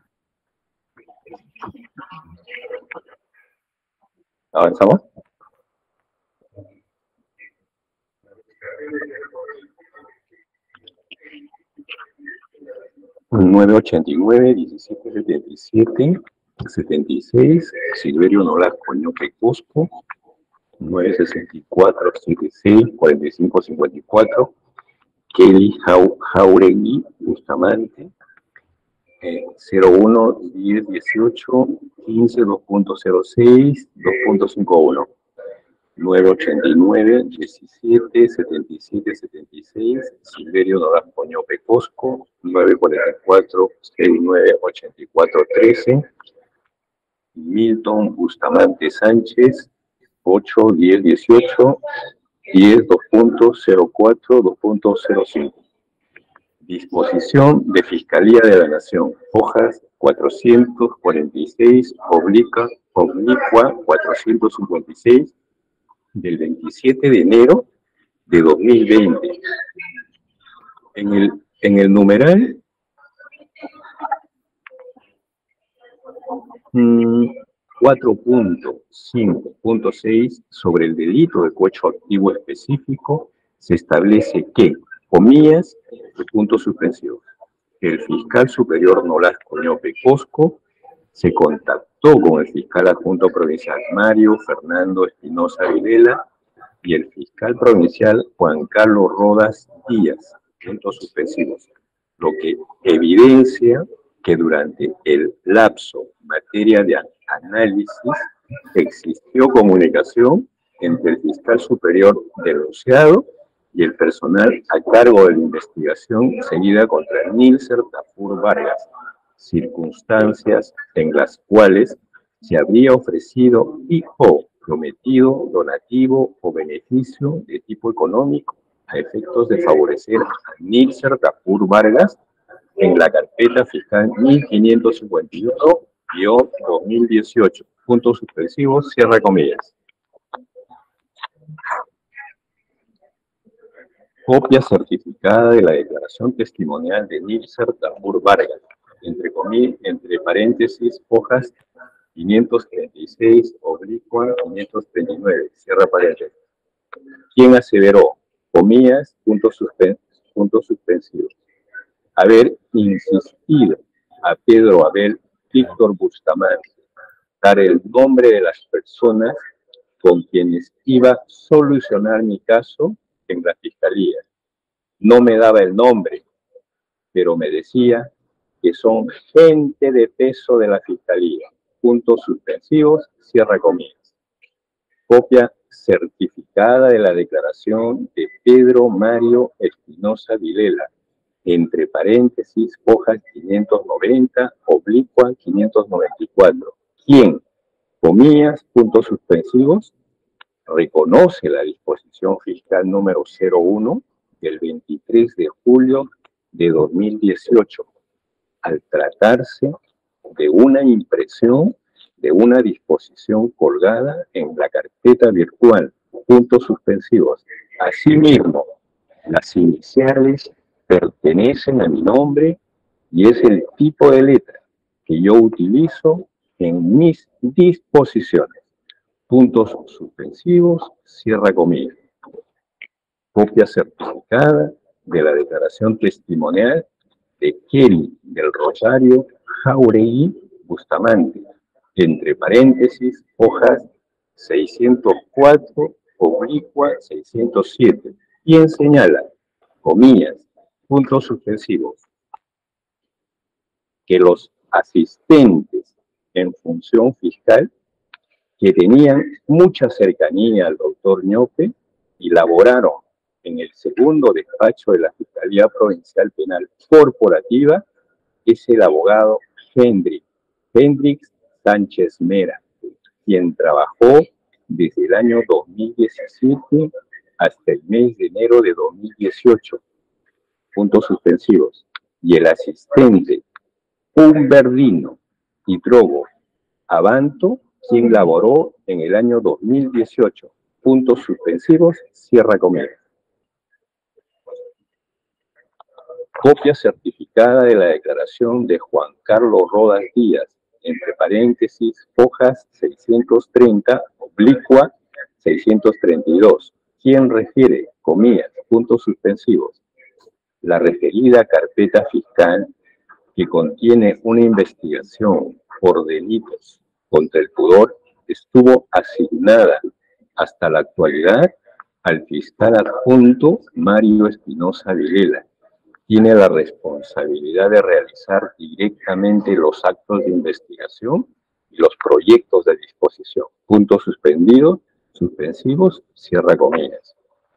¿Avanzamos? nueve ochenta y nueve, diecisiete, setenta y siete, setenta y seis, Silverio Nolasco Ñope Cosco, nueve sesenta y cuatro, setenta y seis, cuarenta y cinco, cincuenta y cuatro, Kelly Jauregui Bustamante, eh, cero uno, diez, dieciocho, quince, dos punto cero seis, dos punto cincuenta y uno, nueve ochenta y nueve, diecisiete, setenta y siete, setenta y seis, Silverio Nolasco Ñope Cosco, nueve cuarenta y cuatro, sesenta y nueve, ochenta y cuatro, trece, Milton Bustamante Sánchez, ocho, diez, dieciocho, diez, dos punto cero cuatro, dos punto cero cinco. Disposición de Fiscalía de la Nación, hojas cuatrocientos cuarenta y seis, oblicua, oblicua cuatrocientos cincuenta y seis, del veintisiete de enero de dos mil veinte. En el, en el numeral mmm, cuatro punto cinco punto seis sobre el delito de cohecho activo específico se establece que, comillas, puntos suspensivos, el fiscal superior Nolasco Ñope Cosco se contactó con el fiscal adjunto provincial Mario Fernando Espinosa Videla y el fiscal provincial Juan Carlos Rodas Díaz, puntos suspensivos, lo que evidencia que durante el lapso en materia de análisis existió comunicación entre el fiscal superior denunciado y el personal a cargo de la investigación seguida contra Nilser Tafur Vargas, circunstancias en las cuales se habría ofrecido y o prometido donativo o beneficio de tipo económico a efectos de favorecer a Nilser Tafur Vargas en la carpeta fiscal mil quinientos cincuenta y uno guión dos mil dieciocho, puntos suspensivos, cierra comillas. Copia certificada de la declaración testimonial de Nilser Tafur Vargas, entre comillas, entre paréntesis, hojas quinientos treinta y seis, oblicua quinientos treinta y nueve, cierra paréntesis. ¿Quién aseveró, comillas, puntos, suspen puntos suspensivos, haber insistido a Pedro Abel Víctor Bustamante dar el nombre de las personas con quienes iba a solucionar mi caso en la fiscalía? No me daba el nombre, pero me decía que son gente de peso de la fiscalía. Puntos suspensivos, cierra comillas. Copia certificada de la declaración de Pedro Mario Espinosa Vilela, entre paréntesis, hojas quinientos noventa, oblicua quinientos noventa y cuatro. ¿Quién, comillas, puntos suspensivos, reconoce la disposición fiscal número cero uno del veintitrés de julio de dos mil dieciocho, al tratarse de una impresión de una disposición colgada en la carpeta virtual, puntos suspensivos. Asimismo, las iniciales pertenecen a mi nombre y es el tipo de letra que yo utilizo en mis disposiciones. Puntos suspensivos, cierra comillas. Copia certificada de la declaración testimonial de Kelly del Rosario Jauregui Bustamante, entre paréntesis, hojas seiscientos cuatro, oblicua seiscientos siete, quien señala, comillas, puntos suspensivos, que los asistentes en función fiscal que tenían mucha cercanía al doctor Ñope elaboraron en el segundo despacho de la Fiscalía Provincial Penal Corporativa es el abogado Hendrik, Hendrix Sánchez Mera, quien trabajó desde el año dos mil diecisiete hasta el mes de enero de dos mil dieciocho, puntos suspensivos, y el asistente Humberdino Hidrogo Abanto, quien laboró en el año dos mil dieciocho, puntos suspensivos, cierra comillas. Copia certificada de la declaración de Juan Carlos Rodas Díaz, entre paréntesis, hojas seiscientos treinta, oblicua seiscientos treinta y dos, quien refiere, comillas, puntos suspensivos, la referida carpeta fiscal que contiene una investigación por delitos contra el pudor estuvo asignada hasta la actualidad al fiscal adjunto Mario Espinosa Vilela. Tiene la responsabilidad de realizar directamente los actos de investigación y los proyectos de disposición. Puntos suspendidos, suspensivos, cierra comillas.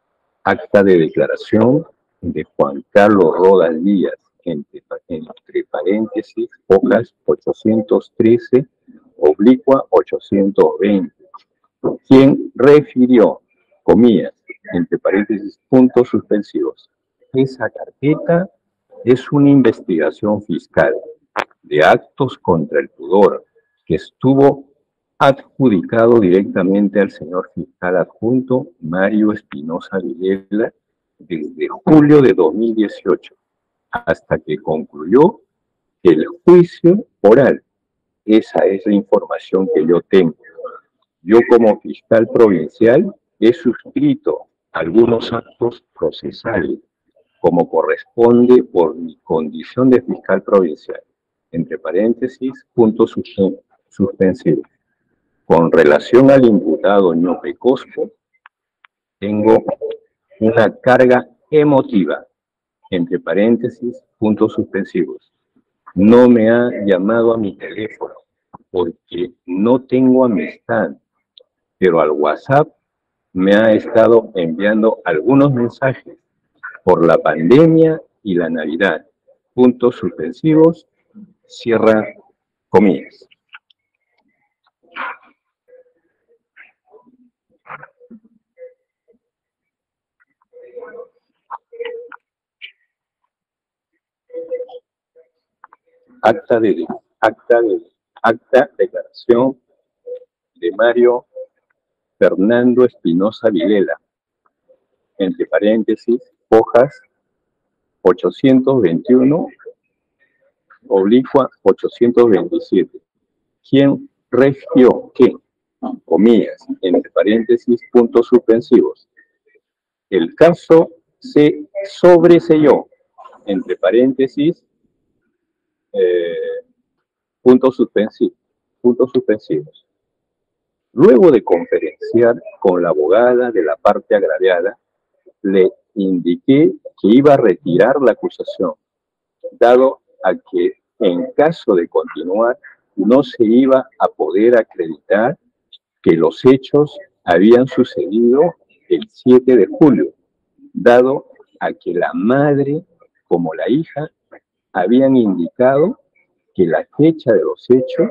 Acta de declaración de Juan Carlos Rodas Díaz, entre, entre paréntesis, hojas ochocientos trece, oblicua ochocientos veinte, quien refirió, comillas, entre paréntesis, puntos suspensivos. Esa carpeta es una investigación fiscal de actos contra el pudor que estuvo adjudicado directamente al señor fiscal adjunto Mario Espinosa Vilela desde julio de dos mil dieciocho hasta que concluyó el juicio oral. Esa es la información que yo tengo. Yo como fiscal provincial he suscrito algunos actos procesales como corresponde por mi condición de fiscal provincial, entre paréntesis, puntos suspensivos. Con relación al imputado Ñope Cosco, tengo una carga emotiva, entre paréntesis, puntos suspensivos. No me ha llamado a mi teléfono porque no tengo amistad, pero al WhatsApp me ha estado enviando algunos mensajes por la pandemia y la Navidad. Puntos suspensivos, cierra comillas. Acta de acta de acta declaración de Mario Fernando Espinosa Vilela, entre paréntesis, hojas ochocientos veintiuno, oblicua ochocientos veintisiete, quien refirió que, comillas, entre paréntesis, puntos suspensivos, el caso se sobreseyó, entre paréntesis, eh, puntos suspensivos, puntos suspensivos. Luego de conferenciar con la abogada de la parte agraviada, le indiqué que iba a retirar la acusación, dado a que en caso de continuar no se iba a poder acreditar que los hechos habían sucedido el siete de julio, dado a que la madre como la hija habían indicado que la fecha de los hechos,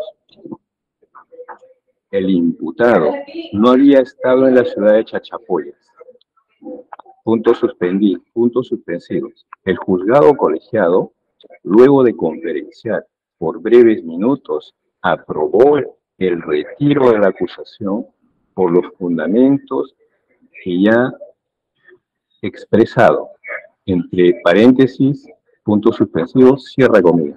el imputado no había estado en la ciudad de Chachapoyas. Puntos suspendidos, puntos suspensivos. El juzgado colegiado, luego de conferenciar por breves minutos, aprobó el retiro de la acusación por los fundamentos que ya he expresado. Entre paréntesis, puntos suspensivos, cierra comillas.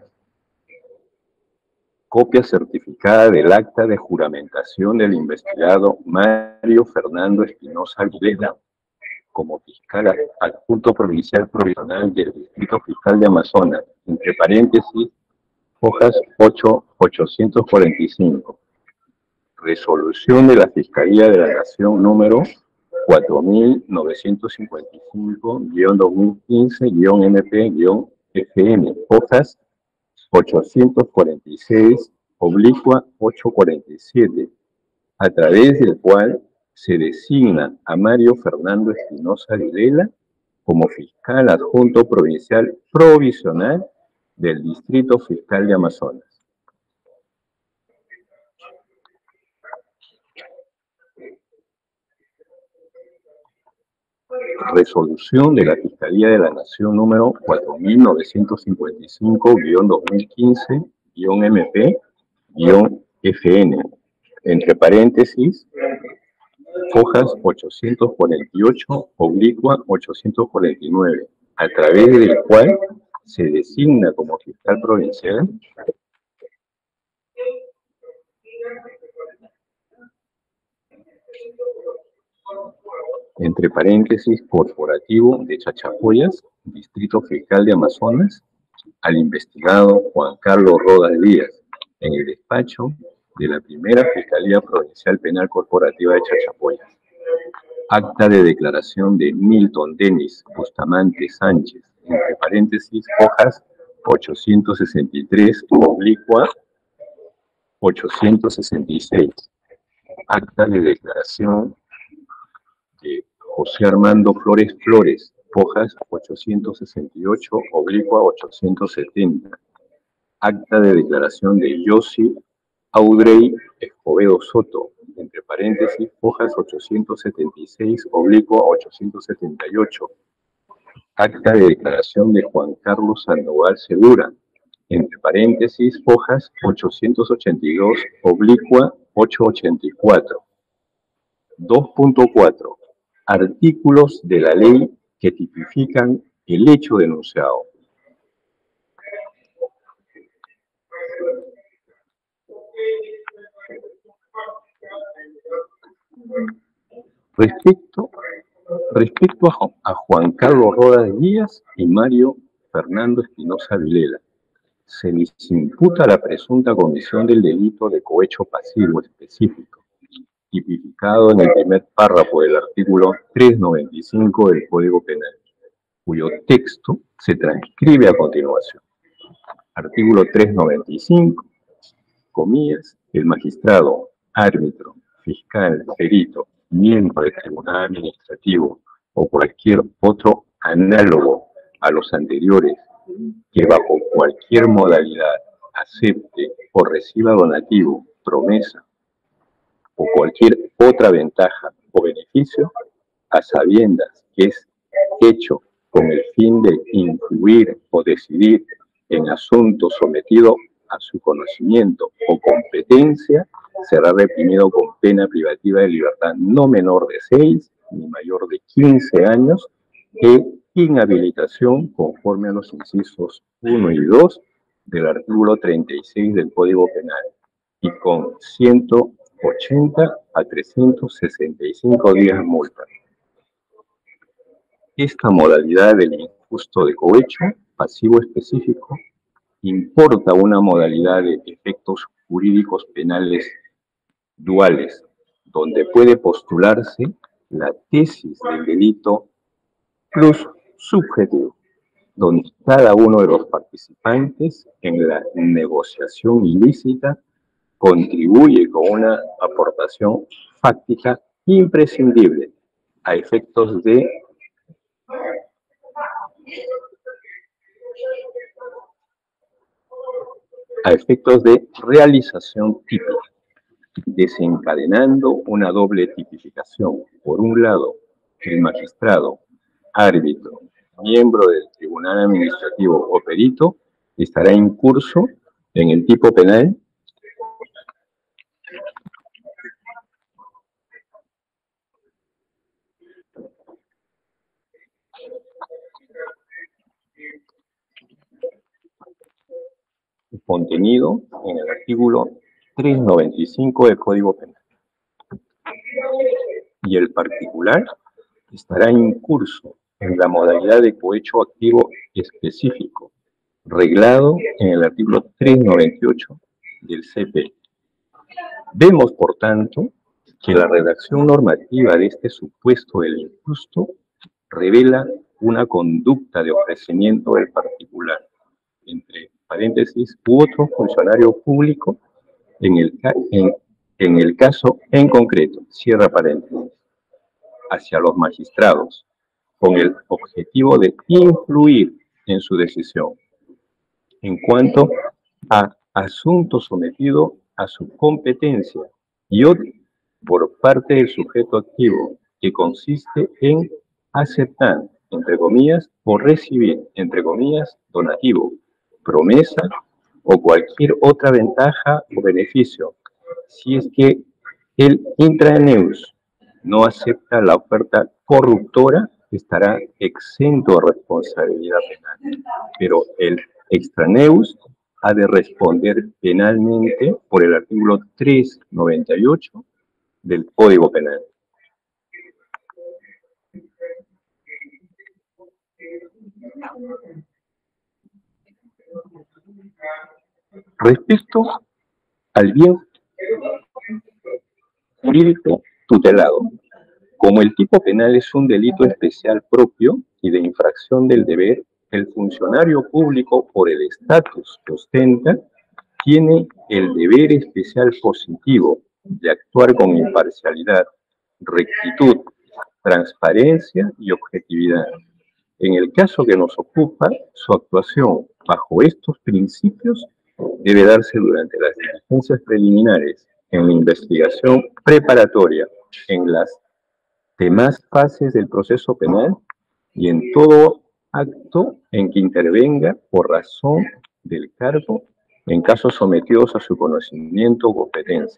Copia certificada del acta de juramentación del investigado Mario Fernando Espinosa Vilela como fiscal adjunto provincial provisional del Distrito Fiscal de Amazonas, entre paréntesis, hojas ocho, ochocientos cuarenta y cinco. Resolución de la Fiscalía de la Nación número cuatro mil novecientos cincuenta y cinco guión dos mil quince guión M P guión F M, hojas ochocientos cuarenta y seis, oblicua ochocientos cuarenta y siete, a través del cual se designa a Mario Fernando Espinosa Vilela como fiscal adjunto provincial provisional del Distrito Fiscal de Amazonas. Resolución de la Fiscalía de la Nación número cuatro mil novecientos cincuenta y cinco guión dos mil quince guión M P guión F N, entre paréntesis, hojas ochocientos cuarenta y ocho, oblicua ochocientos cuarenta y nueve, a través del cual se designa como fiscal provincial entre paréntesis, corporativo de Chachapoyas, Distrito Fiscal de Amazonas, al investigado Juan Carlos Rodas Díaz, en el despacho de la primera Fiscalía Provincial Penal Corporativa de Chachapoyas. Acta de declaración de Milton Denis Bustamante Sánchez, entre paréntesis, hojas ochocientos sesenta y tres, oblicua ochocientos sesenta y seis. Acta de declaración de José Armando Flores Flores, hojas ochocientos sesenta y ocho, oblicua ochocientos setenta. Acta de declaración de Yossi Audrey Escobedo Soto, entre paréntesis, hojas ochocientos setenta y seis, oblicua ochocientos setenta y ocho. Acta de declaración de Juan Carlos Sandoval Segura, entre paréntesis, hojas ochocientos ochenta y dos, oblicua ochocientos ochenta y cuatro. dos punto cuatro. Artículos de la ley que tipifican el hecho denunciado. Respecto, respecto a, a Juan Carlos Rodas Díaz y Mario Fernando Espinosa Vilela, se les imputa la presunta comisión del delito de cohecho pasivo específico, tipificado en el primer párrafo del artículo trescientos noventa y cinco del Código Penal, cuyo texto se transcribe a continuación. Artículo trescientos noventa y cinco, comillas, el magistrado, árbitro, fiscal, perito, miembro del tribunal administrativo o cualquier otro análogo a los anteriores que bajo cualquier modalidad acepte o reciba donativo, promesa o cualquier otra ventaja o beneficio, a sabiendas que es hecho con el fin de influir o decidir en asuntos sometidos a su conocimiento o competencia, será reprimido con pena privativa de libertad no menor de seis ni mayor de quince años e inhabilitación conforme a los incisos uno y dos del artículo treinta y seis del Código Penal y con ciento ochenta a trescientos sesenta y cinco días de multa. Esta modalidad del injusto de cohecho pasivo específico importa una modalidad de efectos jurídicos penales duales, donde puede postularse la tesis del delito plus subjetivo, donde cada uno de los participantes en la negociación ilícita contribuye con una aportación fáctica imprescindible a efectos de a efectos de realización típica, desencadenando una doble tipificación. Por un lado, el magistrado, árbitro, miembro del tribunal administrativo o perito estará incurso en el tipo penal contenido en el artículo trescientos noventa y cinco del Código Penal. Y el particular estará incurso en la modalidad de cohecho activo específico, reglado en el artículo trescientos noventa y ocho del C P. Vemos, por tanto, que la redacción normativa de este supuesto del injusto revela una conducta de ofrecimiento del particular, entre paréntesis, u otro funcionario público, en el, en, en el caso en concreto, cierra paréntesis, hacia los magistrados, con el objetivo de influir en su decisión. En cuanto a asuntos sometidos a su competencia y otro por parte del sujeto activo, que consiste en aceptar, entre comillas, o recibir, entre comillas, donativo, promesa o cualquier otra ventaja o beneficio, si es que el intraneus no acepta la oferta corruptora, estará exento de responsabilidad penal. Pero el extraneus ha de responder penalmente por el artículo trescientos noventa y ocho del Código Penal. Respecto al bien jurídico tutelado, como el tipo penal es un delito especial propio y de infracción del deber, el funcionario público, por el estatus que ostenta, tiene el deber especial positivo de actuar con imparcialidad, rectitud, transparencia y objetividad. En el caso que nos ocupa, su actuación bajo estos principios debe darse durante las diligencias preliminares, en la investigación preparatoria, en las demás fases del proceso penal y en todo acto en que intervenga por razón del cargo en casos sometidos a su conocimiento o competencia.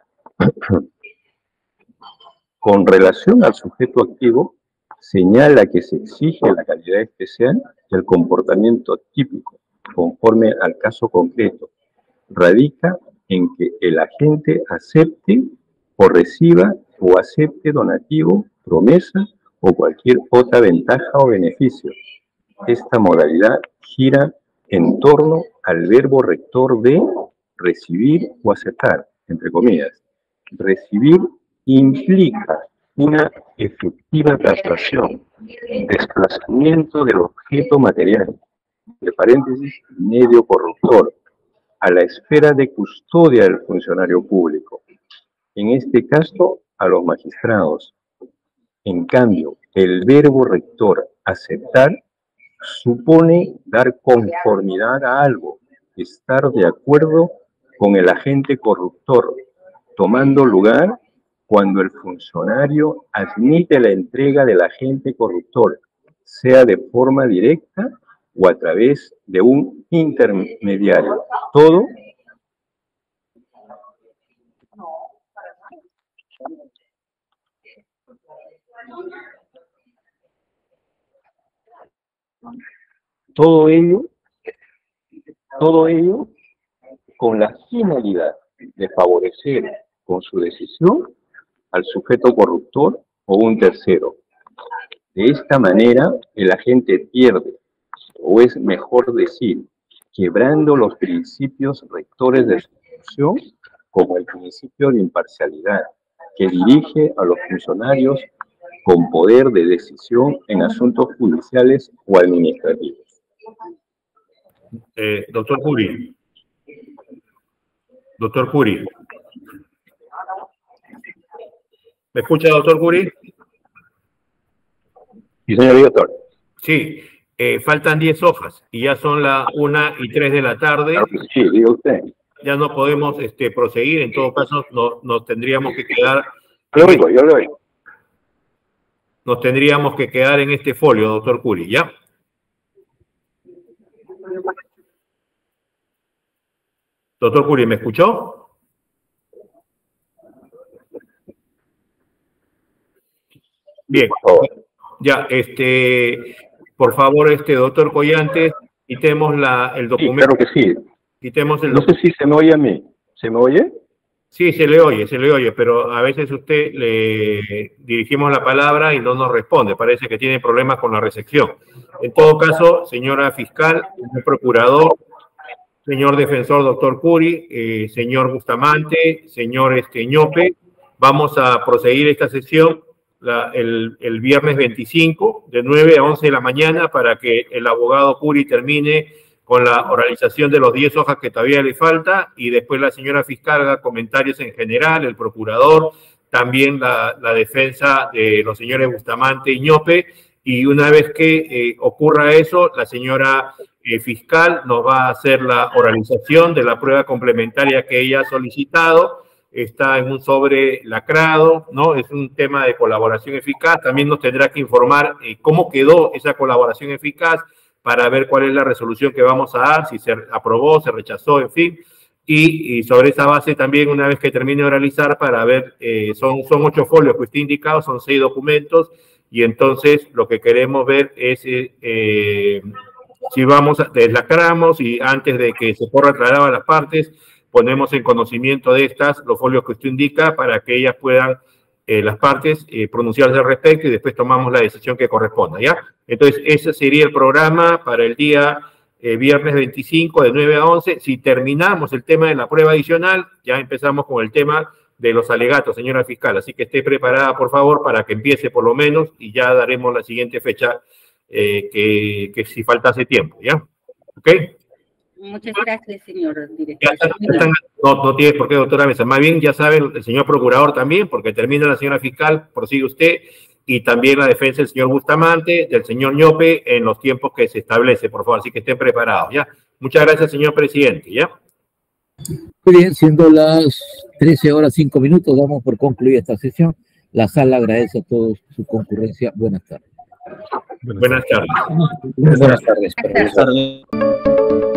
Con relación al sujeto activo, señala que se exige la calidad especial del comportamiento típico, conforme al caso concreto. Radica en que el agente acepte o reciba o acepte donativo, promesa o cualquier otra ventaja o beneficio. Esta modalidad gira en torno al verbo rector de recibir o aceptar, entre comillas. Recibir implica una efectiva traslación, desplazamiento del objeto material, de paréntesis, medio corruptor, a la esfera de custodia del funcionario público, en este caso a los magistrados. En cambio, el verbo rector, aceptar, supone dar conformidad a algo, estar de acuerdo con el agente corruptor, tomando lugar cuando el funcionario admite la entrega del agente corruptor, sea de forma directa o a través de un intermediario. Todo todo ello, todo ello con la finalidad de favorecer con su decisión al sujeto corruptor o un tercero. De esta manera, el agente pierde, o es mejor decir, quebrando los principios rectores de su función, como el principio de imparcialidad, que dirige a los funcionarios con poder de decisión en asuntos judiciales o administrativos. Eh, doctor Curi. Doctor Curi. ¿Me escucha, doctor Curi? Sí, señor director. Sí, eh, faltan diez hojas y ya son las una y tres de la tarde. Sí, diga usted. Ya no podemos este, proseguir, en todo caso no, nos tendríamos que quedar... Lo oigo, yo lo oigo. Nos tendríamos que quedar en este folio, doctor Curi, ¿ya? Doctor Curi, ¿me escuchó? Bien, ya, este, por favor, este doctor Collantes, quitemos la, el documento. Sí, claro que sí. Quitemos el no sé si se me oye a mí. ¿Se me oye? Sí, se le oye, se le oye, pero a veces usted le dirigimos la palabra y no nos responde. Parece que tiene problemas con la recepción. En todo caso, señora fiscal, señor procurador, señor defensor doctor Curi, eh, señor Bustamante, señor este, Ñope, vamos a proseguir esta sesión la, el, el viernes veinticinco de nueve a once de la mañana para que el abogado Curi termine con la oralización de los diez hojas que todavía le falta y después la señora fiscal haga comentarios en general, el procurador, también la, la defensa de los señores Bustamante y Ñope, y una vez que eh, ocurra eso, la señora eh, fiscal nos va a hacer la oralización de la prueba complementaria que ella ha solicitado. Está en un sobre lacrado, ¿no? Es un tema de colaboración eficaz. También nos tendrá que informar eh, cómo quedó esa colaboración eficaz para ver cuál es la resolución que vamos a dar, si se aprobó, se rechazó, en fin. Y, y sobre esa base también, una vez que termine de oralizar, para ver, eh, son, son ocho folios que usted ha indicado, son seis documentos, y entonces lo que queremos ver es eh, si vamos, deslacramos y antes de que se corra traslado a las partes, ponemos en conocimiento de estas los folios que usted indica para que ellas puedan, eh, las partes, eh, pronunciarse al respecto y después tomamos la decisión que corresponda, ¿ya? Entonces, ese sería el programa para el día eh, viernes veinticinco de nueve a once. Si terminamos el tema de la prueba adicional, ya empezamos con el tema de los alegatos, señora fiscal. Así que esté preparada, por favor, para que empiece por lo menos y ya daremos la siguiente fecha eh, que, que si faltase tiempo, ¿ya? ¿Ok? Muchas gracias, señor director. Ya, ya están, no, no tiene por qué, doctora Mesa. Más bien, ya sabe el señor procurador también, porque termina la señora fiscal, prosigue usted, y también la defensa del señor Bustamante, del señor Ñope, en los tiempos que se establece, por favor. Así que estén preparados, ¿ya? Muchas gracias, señor presidente, ¿ya? Muy bien, siendo las trece horas cinco minutos, damos por concluida esta sesión. La sala agradece a todos su concurrencia. Buenas tardes. Buenas tardes. Buenas tardes. Buenas tardes.